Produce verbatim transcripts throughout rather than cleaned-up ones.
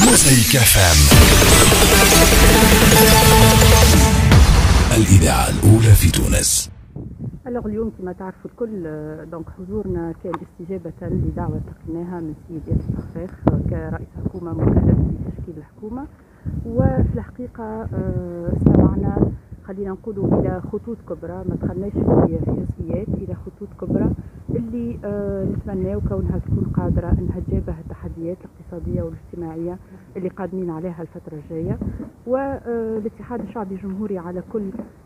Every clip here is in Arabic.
موزايك اف ام، الإذاعة الأولى في تونس. الوغ اليوم كما تعرفوا الكل دونك حضورنا كان استجابة لدعوة تلقيناها من سيد ياسر الخفاخ كرئيس حكومة مكلف بتشكيل الحكومة، وفي الحقيقة استمعنا خلينا نقولوا إلى خطوط كبرى، ما دخلناش في جزئيات، إلى خطوط كبرى اللي نتمناو كونها تكون قادرة أنها تجابه التحديات الاقتصادية والاجتماعية اللي قادمين عليها الفترة الجاية. والاتحاد الشعبي الجمهوري على كل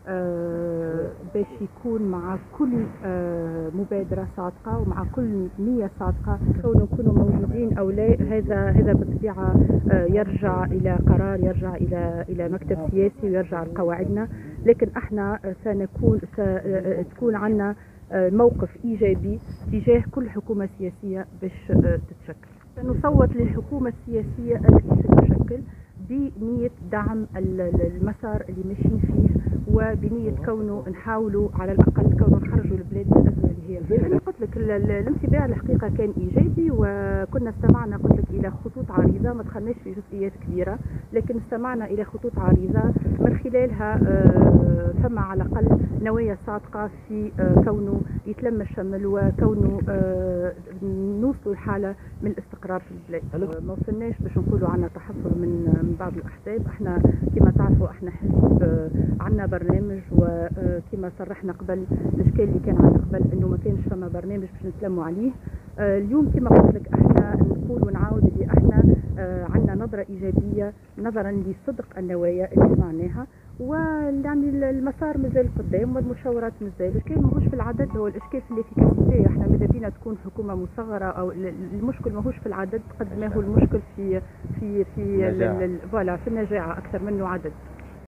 باش يكون مع كل مبادرة صادقة ومع كل نية صادقة، كون نكونوا موجودين أو لا هذا هذا بالطبيعة يرجع إلى قرار، يرجع إلى إلى مكتب سياسي ويرجع لقواعدنا، لكن احنا سنكون ستكون عندنا موقف إيجابي تجاه كل حكومة سياسية باش تتشكل. سنصوت للحكومة السياسية التي ستشكل بنية دعم المسار اللي ماشيين فيه، وبنية كونه نحاولوا على الأقل كونه نخرجوا البلاد من الأزمة اللي هي فيها. أنا قلت لك الانطباع الحقيقة كان إيجابي، وكنا استمعنا قلت لك إلى خطوط عريضة، ما دخلناش في جزئيات كبيرة، لكن استمعنا إلى خطوط عريضة من خلالها ثم على الأقل نوايا صادقة في كونه يتلم الشمل، وكونه نوصلوا لحالة من الاستقرار في البلاد. ما وصلناش باش نقولوا عنا تحفظ من من بعض الأحزاب. احنا كما تعرفوا احنا حزب عنا برنامج، وكما صرحنا قبل الاشكال اللي كان عندنا قبل انه ما كانش فما برنامج باش نتلموا عليه. اليوم كما قلت لك احنا نقول ونعاود اللي احنا عندنا نظره ايجابيه نظرا لصدق النوايا اللي سمعناها، ويعني المسار مازال قدام والمشاورات مازال. الاشكال ماهوش في العدد، هو الاشكال في الافيكاسيتي. احنا ماذا بينا تكون حكومه مصغره، او المشكل ماهوش في العدد قد ما هو المشكل في في في فوالا في النجاعه اكثر منه عدد.